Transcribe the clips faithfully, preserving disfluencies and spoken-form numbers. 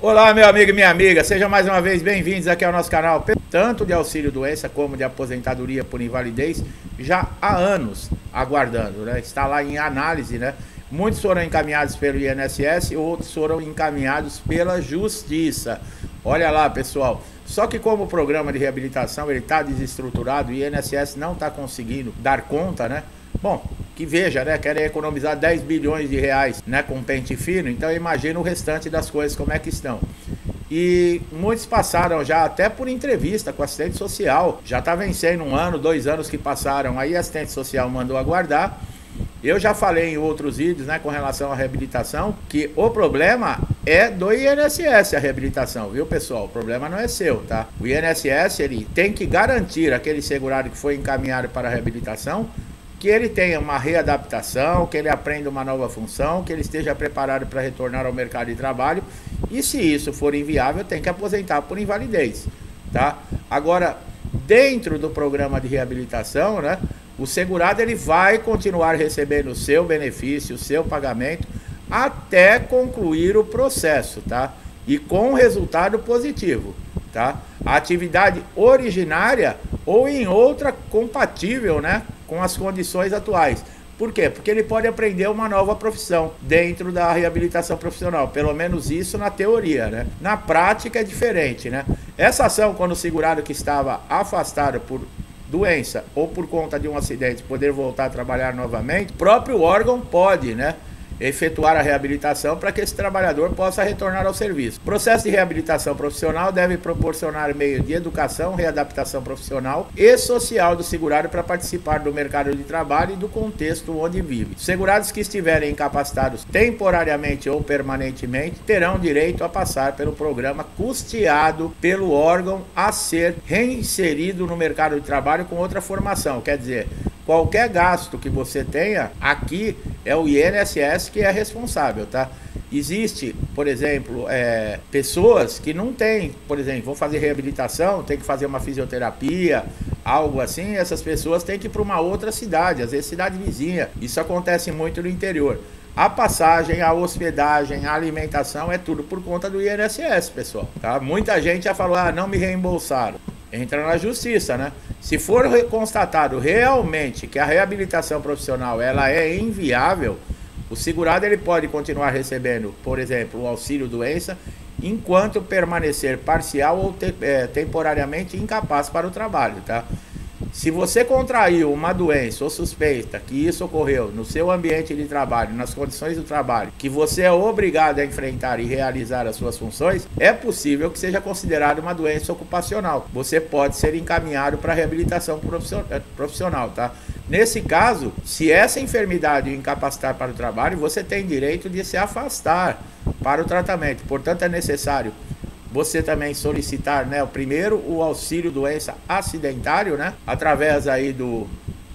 Olá, meu amigo e minha amiga, sejam mais uma vez bem-vindos aqui ao nosso canal, tanto de auxílio doença como de aposentadoria por invalidez, já há anos aguardando, né? Está lá em análise, né? Muitos foram encaminhados pelo I N S S, outros foram encaminhados pela Justiça. Olha lá, pessoal, só que como o programa de reabilitação ele está desestruturado, o I N S S não está conseguindo dar conta, né? Bom, que veja, né? Querem economizar dez bilhões de reais, né? Com pente fino, então imagina o restante das coisas como é que estão. E muitos passaram já até por entrevista com assistente social, já está vencendo um ano, dois anos que passaram, aí a assistente social mandou aguardar. Eu já falei em outros vídeos, né, com relação à reabilitação, que o problema é do I N S S a reabilitação, viu, pessoal? O problema não é seu, tá? O I N S S, ele tem que garantir aquele segurado que foi encaminhado para a reabilitação, que ele tenha uma readaptação, que ele aprenda uma nova função, que ele esteja preparado para retornar ao mercado de trabalho, e se isso for inviável, tem que aposentar por invalidez, tá? Agora, dentro do programa de reabilitação, né, o segurado ele vai continuar recebendo o seu benefício, o seu pagamento, até concluir o processo, tá? E com resultado positivo, tá? A atividade originária ou em outra compatível, né, com as condições atuais. Por quê? Porque ele pode aprender uma nova profissão dentro da reabilitação profissional, pelo menos isso na teoria, né? Na prática é diferente, né? Essa ação, quando o segurado que estava afastado por doença ou por conta de um acidente poder voltar a trabalhar novamente, o próprio órgão pode, né, efetuar a reabilitação para que esse trabalhador possa retornar ao serviço. O processo de reabilitação profissional deve proporcionar meio de educação, readaptação profissional e social do segurado para participar do mercado de trabalho e do contexto onde vive. Segurados que estiverem incapacitados temporariamente ou permanentemente terão direito a passar pelo programa custeado pelo órgão a ser reinserido no mercado de trabalho com outra formação. Quer dizer, qualquer gasto que você tenha, aqui é o I N S S que é responsável, tá? Existe, por exemplo, é, pessoas que não têm, por exemplo, vão fazer reabilitação, tem que fazer uma fisioterapia, algo assim, essas pessoas têm que ir para uma outra cidade, às vezes cidade vizinha. Isso acontece muito no interior. A passagem, a hospedagem, a alimentação é tudo por conta do I N S S, pessoal, tá? Muita gente já falou, ah, não me reembolsaram. Entra na justiça, né? Se for constatado realmente que a reabilitação profissional ela é inviável, o segurado ele pode continuar recebendo, por exemplo, o auxílio doença, enquanto permanecer parcial ou te, é, temporariamente incapaz para o trabalho, tá? Se você contraiu uma doença ou suspeita que isso ocorreu no seu ambiente de trabalho, nas condições do trabalho, que você é obrigado a enfrentar e realizar as suas funções, é possível que seja considerado uma doença ocupacional. Você pode ser encaminhado para reabilitação profissional, tá? Nesse caso, se essa enfermidade o incapacitar para o trabalho, você tem direito de se afastar para o tratamento. Portanto, é necessário você também solicitar, né, o primeiro, o auxílio doença acidentário, né, através aí do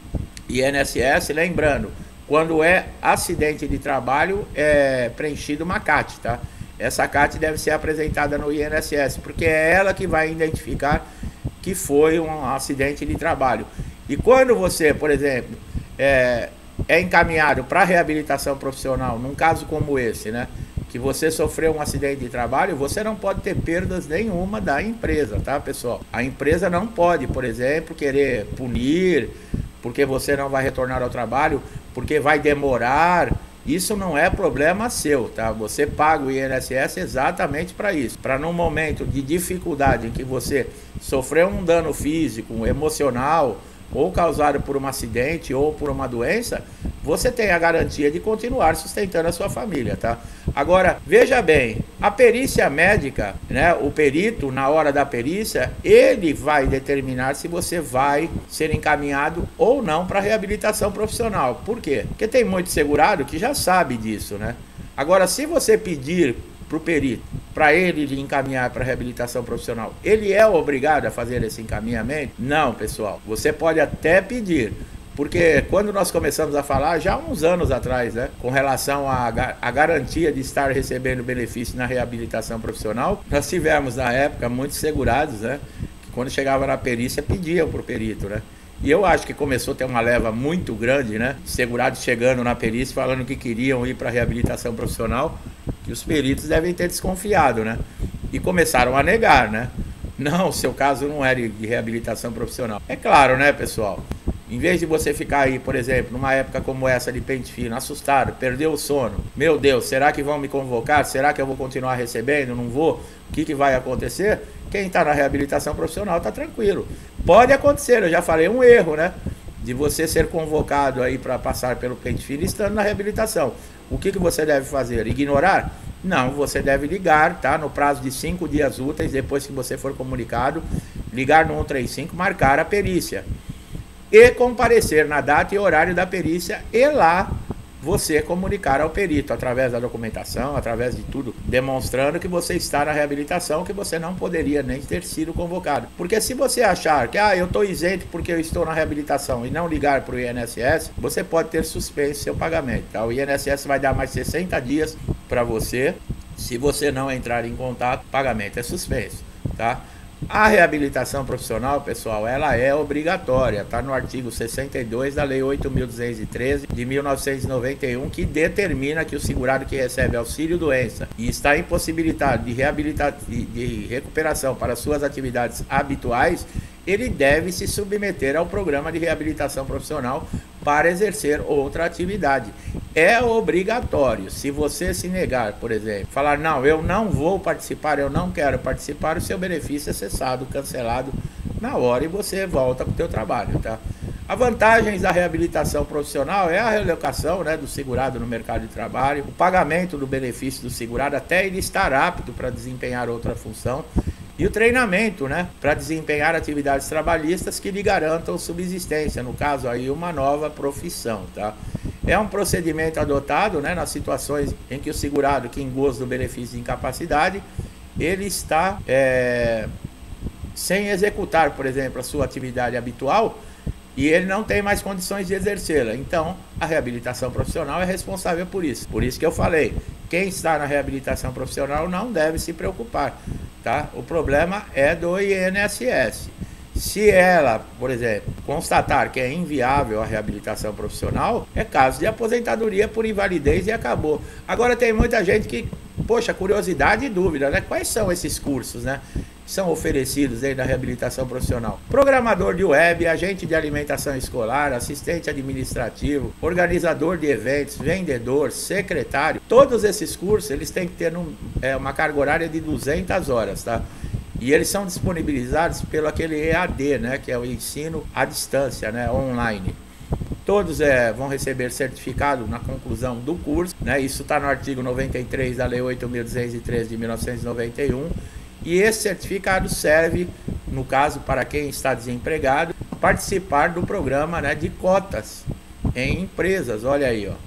I N S S, lembrando, quando é acidente de trabalho, é preenchido uma C A T, tá? Essa C A T deve ser apresentada no I N S S, porque é ela que vai identificar que foi um acidente de trabalho. E quando você, por exemplo, é, é encaminhado para reabilitação profissional, num caso como esse, né, que você sofreu um acidente de trabalho, você não pode ter perdas nenhuma da empresa, tá, pessoal? A empresa não pode, por exemplo, querer punir, porque você não vai retornar ao trabalho, porque vai demorar. Isso não é problema seu, tá? Você paga o I N S S exatamente para isso, para num momento de dificuldade em que você sofreu um dano físico, emocional, ou causado por um acidente ou por uma doença, você tem a garantia de continuar sustentando a sua família, tá? Agora, veja bem, a perícia médica, né, o perito, na hora da perícia, ele vai determinar se você vai ser encaminhado ou não para reabilitação profissional. Por quê? Porque tem muito segurado que já sabe disso, né? Agora, se você pedir para o perito, para ele lhe encaminhar para reabilitação profissional, ele é obrigado a fazer esse encaminhamento? Não, pessoal. Você pode até pedir, porque quando nós começamos a falar, já há uns anos atrás, né, com relação à, à garantia de estar recebendo benefício na reabilitação profissional, nós tivemos na época muitos segurados, né, que quando chegava na perícia pediam para o perito, né? E eu acho que começou a ter uma leva muito grande, né? Segurados chegando na perícia falando que queriam ir para a reabilitação profissional, que os peritos devem ter desconfiado, né? e começaram a negar, né? Não, seu caso não é de reabilitação profissional. É claro, né, pessoal? Em vez de você ficar aí, por exemplo, numa época como essa de pente fino, assustado, perdeu o sono, meu Deus, será que vão me convocar? Será que eu vou continuar recebendo? Não vou? O que, que vai acontecer? Quem está na reabilitação profissional está tranquilo. Pode acontecer, eu já falei, um erro, né? De você ser convocado aí para passar pelo pente fino estando na reabilitação. O que, que você deve fazer? Ignorar? Não, você deve ligar, tá? No prazo de cinco dias úteis, depois que você for comunicado, ligar no um três cinco, marcar a perícia. E comparecer na data e horário da perícia e lá você comunicar ao perito, através da documentação, através de tudo, demonstrando que você está na reabilitação, que você não poderia nem ter sido convocado. Porque se você achar que, ah, eu estou isento porque eu estou na reabilitação e não ligar para o I N S S, você pode ter suspenso seu pagamento, tá? O I N S S vai dar mais sessenta dias para você. Se você não entrar em contato, o pagamento é suspenso, tá? A reabilitação profissional, pessoal, ela é obrigatória, tá no artigo sessenta e dois da Lei oito mil duzentos e treze de mil novecentos e noventa e um, que determina que o segurado que recebe auxílio-doença e está impossibilitado de, reabilita de, de recuperação para suas atividades habituais, ele deve se submeter ao programa de reabilitação profissional para exercer outra atividade. É obrigatório. Se você se negar, por exemplo, falar, não, eu não vou participar, eu não quero participar, o seu benefício é cessado, cancelado na hora e você volta para o seu trabalho, tá? A vantagem da reabilitação profissional é a realocação, né, do segurado no mercado de trabalho, o pagamento do benefício do segurado até ele estar apto para desempenhar outra função, e o treinamento, né, para desempenhar atividades trabalhistas que lhe garantam subsistência, no caso aí uma nova profissão, tá? É um procedimento adotado, né, nas situações em que o segurado que em gozo do benefício de incapacidade, ele está é, sem executar, por exemplo, a sua atividade habitual e ele não tem mais condições de exercê-la. Então, a reabilitação profissional é responsável por isso. Por isso que eu falei, quem está na reabilitação profissional não deve se preocupar, tá? O problema é do I N S S. Se ela, por exemplo, constatar que é inviável a reabilitação profissional, é caso de aposentadoria por invalidez e acabou. Agora tem muita gente que, poxa, curiosidade e dúvida, né? Quais são esses cursos, né, que são oferecidos dentro da reabilitação profissional? Programador de web, agente de alimentação escolar, assistente administrativo, organizador de eventos, vendedor, secretário. Todos esses cursos, eles têm que ter um, é, uma carga horária de duzentas horas, tá? E eles são disponibilizados pelo aquele E A D, né, que é o ensino à distância, né, online. Todos é, vão receber certificado na conclusão do curso, né? Isso está no artigo noventa e três da Lei oito mil duzentos e treze de mil novecentos e noventa e um. E esse certificado serve, no caso, para quem está desempregado, participar do programa, né, de cotas em empresas. Olha aí, ó.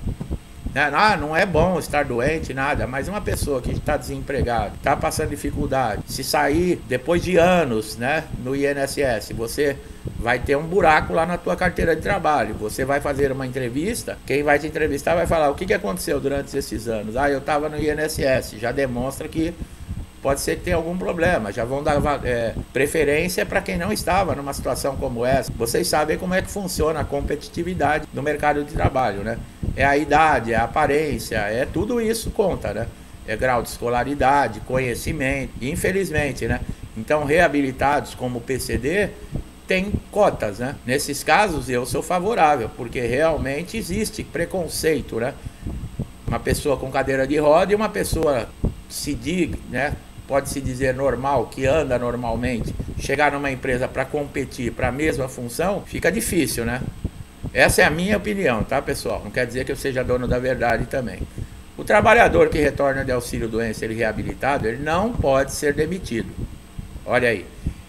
Ah, não é bom estar doente, nada, mas uma pessoa que está desempregada, está passando dificuldade, se sair depois de anos, né, no I N S S, você vai ter um buraco lá na tua carteira de trabalho. Você vai fazer uma entrevista, quem vai te entrevistar vai falar, o que, que aconteceu durante esses anos? Ah, eu estava no I N S S, já demonstra que pode ser que tenha algum problema, já vão dar é, preferência para quem não estava numa situação como essa. Vocês sabem como é que funciona a competitividade no mercado de trabalho, né? É a idade, é a aparência, é tudo isso conta, né? É grau de escolaridade, conhecimento, infelizmente, né? Então, reabilitados como o P C D tem cotas, né? Nesses casos, eu sou favorável, porque realmente existe preconceito, né? Uma pessoa com cadeira de roda e uma pessoa se diga, né? Pode-se dizer normal, que anda normalmente, chegar numa empresa para competir para a mesma função, fica difícil, né? Essa é a minha opinião, tá, pessoal? Não quer dizer que eu seja dono da verdade também. O trabalhador que retorna de auxílio-doença, ele reabilitado, ele não pode ser demitido. Olha aí.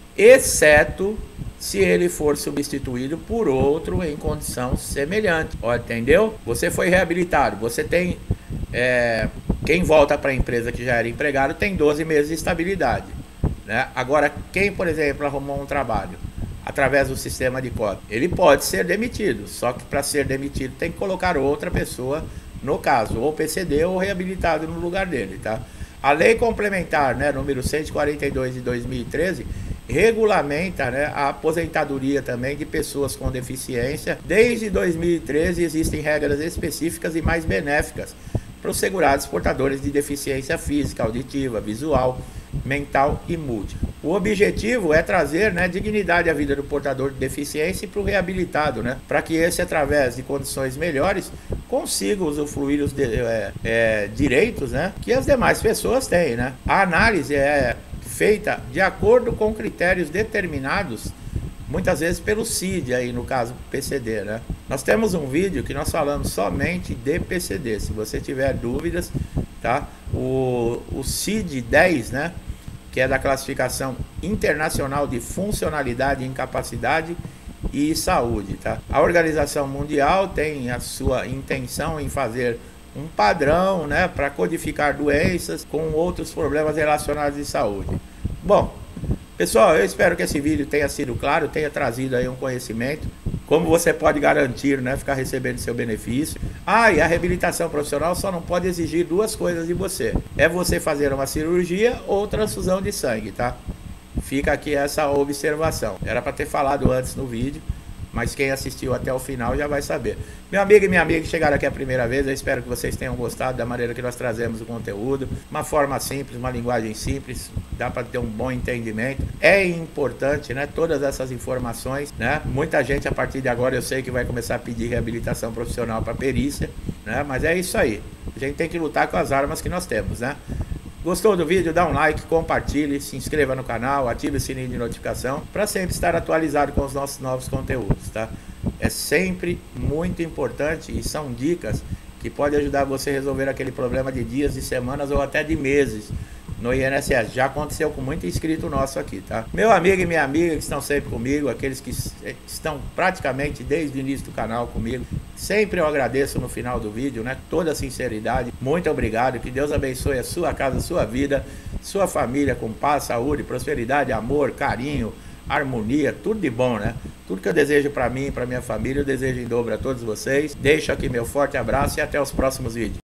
Exceto se ele for substituído por outro em condição semelhante. Olha, entendeu? Você foi reabilitado, você tem... É, quem volta para a empresa que já era empregado tem doze meses de estabilidade, né? Agora, quem, por exemplo, arrumou um trabalho através do sistema de cota, ele pode ser demitido, só que para ser demitido tem que colocar outra pessoa, no caso, ou P C D ou reabilitado no lugar dele, tá? A lei complementar, né, número cento e quarenta e dois de dois mil e treze, regulamenta, né, a aposentadoria também de pessoas com deficiência. Desde dois mil e treze existem regras específicas e mais benéficas para os segurados portadores de deficiência física, auditiva, visual, mental e multi. O objetivo é trazer, né, dignidade à vida do portador de deficiência e para o reabilitado, né, para que esse, através de condições melhores, consiga usufruir os de, é, é, direitos, né, que as demais pessoas têm, né. A análise é feita de acordo com critérios determinados, muitas vezes pelo C I D, aí no caso P C D, né. Nós temos um vídeo que nós falamos somente de P C D. Se você tiver dúvidas, tá, o, o C I D dez, né, que é da classificação internacional de funcionalidade, incapacidade e saúde, tá? A Organização Mundial tem a sua intenção em fazer um padrão, né, para codificar doenças com outros problemas relacionados à saúde. Bom, pessoal, eu espero que esse vídeo tenha sido claro, tenha trazido aí um conhecimento, como você pode garantir, né, ficar recebendo seu benefício. Ah, e a reabilitação profissional só não pode exigir duas coisas de você. É você fazer uma cirurgia ou transfusão de sangue, tá? Fica aqui essa observação. Era para ter falado antes no vídeo, mas quem assistiu até o final já vai saber. Meu amigo e minha amiga que chegaram aqui a primeira vez, eu espero que vocês tenham gostado da maneira que nós trazemos o conteúdo. Uma forma simples, uma linguagem simples, dá para ter um bom entendimento. É importante, né, todas essas informações, né? Muita gente a partir de agora eu sei que vai começar a pedir reabilitação profissional para perícia, né? Mas é isso aí. A gente tem que lutar com as armas que nós temos, né? Gostou do vídeo? Dá um like, compartilhe, se inscreva no canal, ative o sininho de notificação para sempre estar atualizado com os nossos novos conteúdos, tá? É sempre muito importante e são dicas que podem ajudar você a resolver aquele problema de dias, de semanas ou até de meses no I N S S. Já aconteceu com muito inscrito nosso aqui, tá? Meu amigo e minha amiga que estão sempre comigo, aqueles que estão praticamente desde o início do canal comigo, sempre eu agradeço no final do vídeo, né? Toda a sinceridade. Muito obrigado. Que Deus abençoe a sua casa, a sua vida, sua família com paz, saúde, prosperidade, amor, carinho, harmonia, tudo de bom, né? Tudo que eu desejo para mim e para minha família, eu desejo em dobro a todos vocês. Deixo aqui meu forte abraço e até os próximos vídeos.